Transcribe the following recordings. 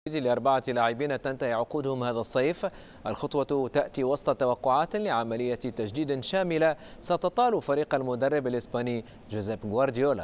ل4 لاعبين تنتهي عقودهم هذا الصيف. الخطوة تأتي وسط توقعات لعملية تجديد شاملة ستطال فريق المدرب الإسباني جوزيب غوارديولا.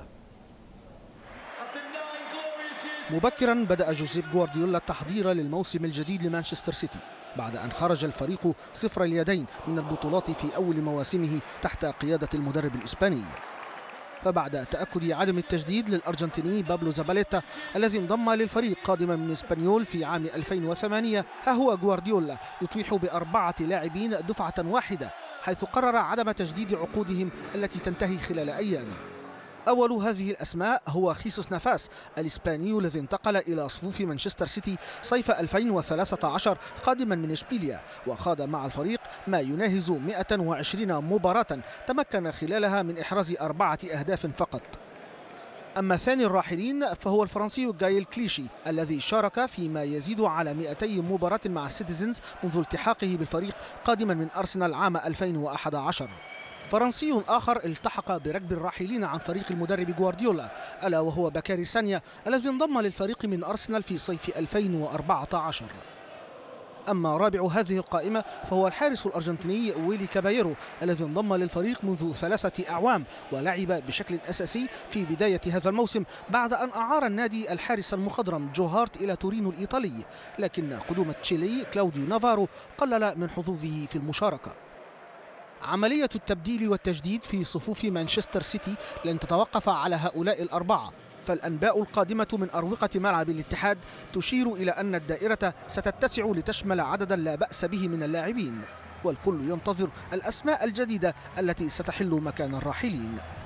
مبكرا بدأ جوزيب غوارديولا التحضير للموسم الجديد لمانشستر سيتي بعد أن خرج الفريق صفر اليدين من البطولات في أول مواسمه تحت قيادة المدرب الإسباني. فبعد تأكد عدم التجديد للأرجنتيني بابلو زاباليتا الذي انضم للفريق قادما من اسبانيول في عام 2008، ها هو غوارديولا يطيح ب4 لاعبين دفعة واحدة، حيث قرر عدم تجديد عقودهم التي تنتهي خلال أيام. أول هذه الأسماء هو خيسوس نافاس الإسباني الذي انتقل إلى صفوف مانشستر سيتي صيف 2013 قادما من إشبيليا، وخاض مع الفريق ما يناهز 120 مباراة تمكن خلالها من إحراز 4 أهداف فقط. أما ثاني الراحلين فهو الفرنسي غايل كليشي الذي شارك فيما يزيد على 200 مباراة مع السيتيزنز منذ التحاقه بالفريق قادما من أرسنال عام 2011. فرنسي آخر التحق بركب الراحلين عن فريق المدرب غوارديولا ألا وهو بكاري سانيا الذي انضم للفريق من أرسنال في صيف 2014. أما رابع هذه القائمة فهو الحارس الأرجنتيني ويلي كابايرو الذي انضم للفريق منذ 3 أعوام ولعب بشكل أساسي في بداية هذا الموسم بعد أن أعار النادي الحارس المخضرم جو هارت إلى تورينو الإيطالي، لكن قدوم تشيلي كلاوديو نافارو قلل من حظوظه في المشاركة. عملية التبديل والتجديد في صفوف مانشستر سيتي لن تتوقف على هؤلاء الأربعة، فالأنباء القادمة من أروقة ملعب الاتحاد تشير إلى أن الدائرة ستتسع لتشمل عددا لا بأس به من اللاعبين، والكل ينتظر الأسماء الجديدة التي ستحل مكان الراحلين.